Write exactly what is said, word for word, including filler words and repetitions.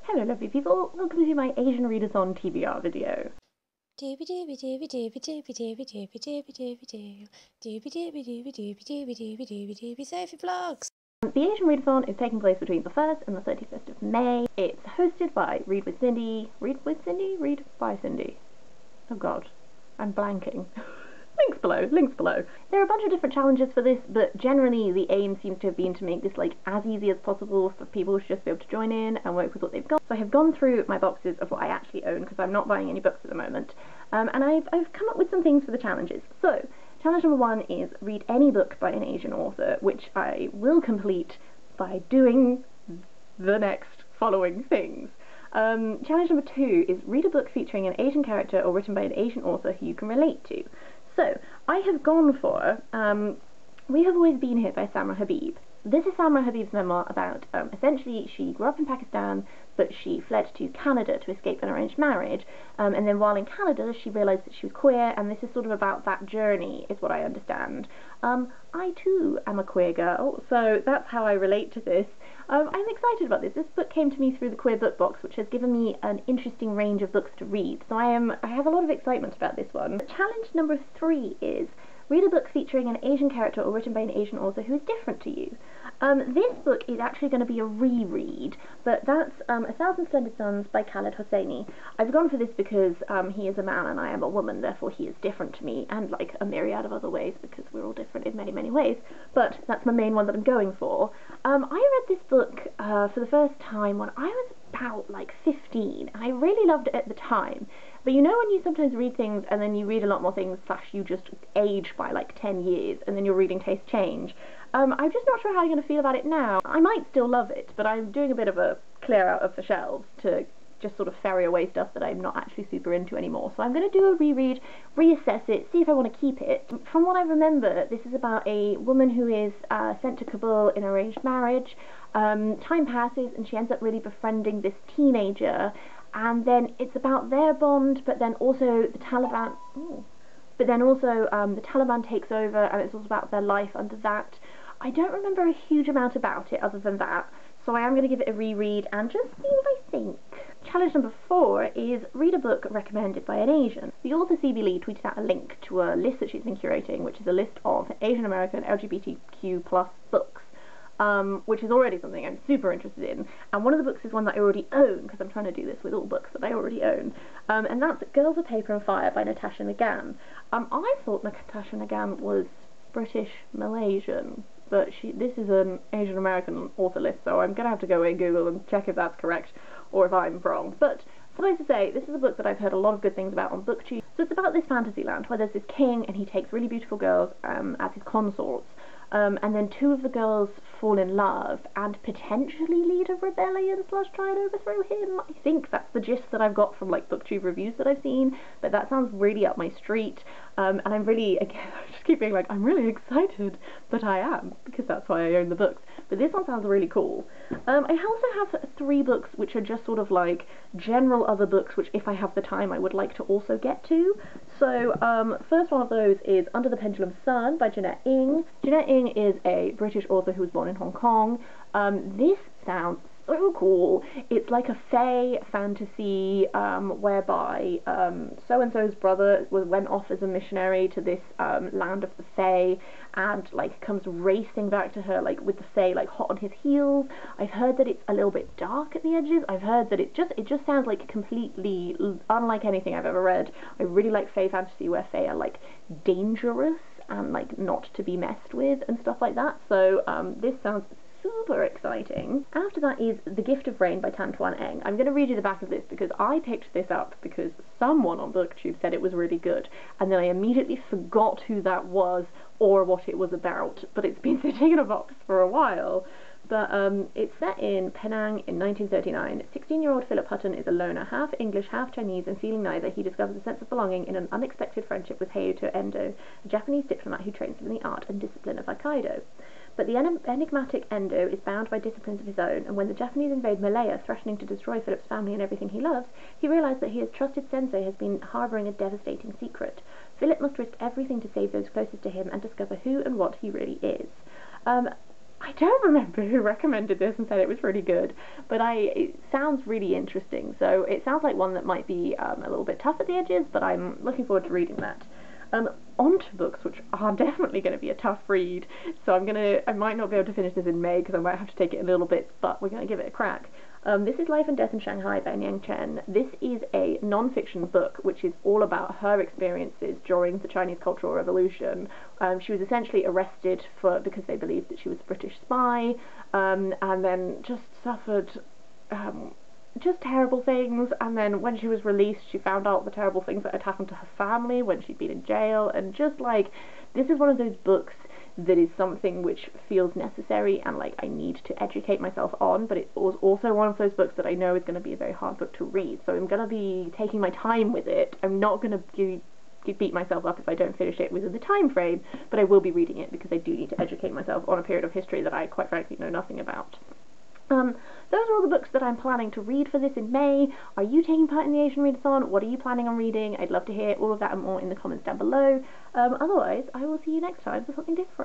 Hello lovely people, welcome to my Asian Readathon T B R video. Dooby dooby dooby dooby dooby dooby dooby dooby dooby doo. Dooby dooby dooby dooby dooby dooby dooby dooby Sophie Vlogs. The Asian Readathon is taking place between the first and the thirty-first of May. It's hosted by Read with Cindy. Read with Cindy? Read by Cindy. Oh god, I'm blanking. Links below, links below. There are a bunch of different challenges for this, but generally the aim seems to have been to make this like as easy as possible for people to just be able to join in and work with what they've got. So I have gone through my boxes of what I actually own, because I'm not buying any books at the moment, um, and I've, I've come up with some things for the challenges. So, challenge number one is read any book by an Asian author, which I will complete by doing the next following things. Um, challenge number two is read a book featuring an Asian character or written by an Asian author who you can relate to. So, I have gone for um, We Have Always Been Here by Samra Habib. This is Samra Habib's memoir about, um, essentially, she grew up in Pakistan, but she fled to Canada to escape an arranged marriage, um, and then while in Canada she realised that she was queer, and this is sort of about that journey, is what I understand. Um, I too am a queer girl, so that's how I relate to this. Um, I'm excited about this. This book came to me through the Queer Book Box, which has given me an interesting range of books to read, so I am I have a lot of excitement about this one. Challenge number three is read a book featuring an Asian character or written by an Asian author who is different to you. Um, this book is actually going to be a reread, but that's um, A Thousand Splendid Suns by Khaled Hosseini. I've gone for this because um, he is a man and I am a woman, therefore he is different to me, and like a myriad of other ways, because we're all different in many, many ways, but that's my main one that I'm going for. Um, I read this book uh, for the first time when I was about like fifteen, and I really loved it at the time. But you know when you sometimes read things and then you read a lot more things, slash you just age by like ten years and then your reading tastes change? Um, I'm just not sure how I'm going to feel about it now. I might still love it, but I'm doing a bit of a clear out of the shelves to just sort of ferry away stuff that I'm not actually super into anymore. So I'm going to do a reread, reassess it, see if I want to keep it. From what I remember, this is about a woman who is uh, sent to Kabul in arranged marriage. Um, time passes and she ends up really befriending this teenager, and then it's about their bond, but then also the Taliban... Ooh. But then also um, the Taliban takes over, and it's also about their life under that. I don't remember a huge amount about it other than that, so I am going to give it a reread and just see what I think. Challenge number four is read a book recommended by an Asian. The author C B Lee tweeted out a link to a list that she's been curating, which is a list of Asian American L G B T Q plus books. Um, which is already something I'm super interested in, and one of the books is one that I already own, because I'm trying to do this with all books that I already own, um, and that's Girls of Paper and Fire by Natasha Nagam. Um, I thought Natasha Nagam was British Malaysian, but she this is an Asian American author list, so I'm gonna have to go in Google and check if that's correct, or if I'm wrong. But suffice to say, this is a book that I've heard a lot of good things about on BookTube. So it's about this fantasy land where there's this king, and he takes really beautiful girls um, as his consorts. Um, and then two of the girls fall in love and potentially lead a rebellion slash try and overthrow him. I think that's the gist that I've got from like BookTube reviews that I've seen, but that sounds really up my street, um, and I'm really, again, I just keep being like, I'm really excited, but I am, because that's why I own the books. But this one sounds really cool. Um, I also have three books which are just sort of like general other books which, if I have the time, I would like to also get to. So, um, first one of those is Under the Pendulum Sun by Jeanette Ng. Jeanette Ng is a British author who was born in Hong Kong. Um, this sounds so cool. It's like a fae fantasy um, whereby um, so-and-so's brother was, went off as a missionary to this um, land of the fae, and like comes racing back to her like with the fae like hot on his heels. I've heard that it's a little bit dark at the edges. I've heard that it just it just sounds like completely unlike anything I've ever read. I really like fae fantasy where fae are like dangerous and like not to be messed with and stuff like that, so um, this sounds super exciting. After that is The Gift of Rain by Tan Tuan Eng. I'm going to read you the back of this because I picked this up because someone on BookTube said it was really good, and then I immediately forgot who that was or what it was about, but it's been sitting in a box for a while. But um, it's set in Penang in nineteen thirty-nine. sixteen-year-old Philip Hutton is a loner, half English, half Chinese, and feeling neither, he discovers a sense of belonging in an unexpected friendship with Hayato Endo, a Japanese diplomat who trains him in the art and discipline of Aikido. But the enigmatic Endo is bound by disciplines of his own, and when the Japanese invade Malaya, threatening to destroy Philip's family and everything he loves, he realizes that his trusted sensei has been harboring a devastating secret. Philip must risk everything to save those closest to him and discover who and what he really is. Um, I don't remember who recommended this and said it was really good, but I it sounds really interesting. So it sounds like one that might be um, a little bit tough at the edges, but I'm looking forward to reading that. Um, on to books which are definitely going to be a tough read, so I'm gonna I might not be able to finish this in May because I might have to take it in little bits, but we're going to give it a crack. Um, this is Life and Death in Shanghai by Niang Chen. This is a non-fiction book which is all about her experiences during the Chinese Cultural Revolution. Um, she was essentially arrested for because they believed that she was a British spy, um, and then just suffered um, just terrible things, and then when she was released she found out the terrible things that had happened to her family when she'd been in jail, and just like, this is one of those books that is something which feels necessary and like I need to educate myself on, but it was also one of those books that I know is going to be a very hard book to read, so I'm going to be taking my time with it. I'm not going to beat myself up if I don't finish it within the time frame, but I will be reading it because I do need to educate myself on a period of history that I quite frankly know nothing about. Um, those are all the books that I'm planning to read for this in May. Are you taking part in the Asian Readathon? What are you planning on reading? I'd love to hear all of that and more in the comments down below. Um, otherwise, I will see you next time for something different.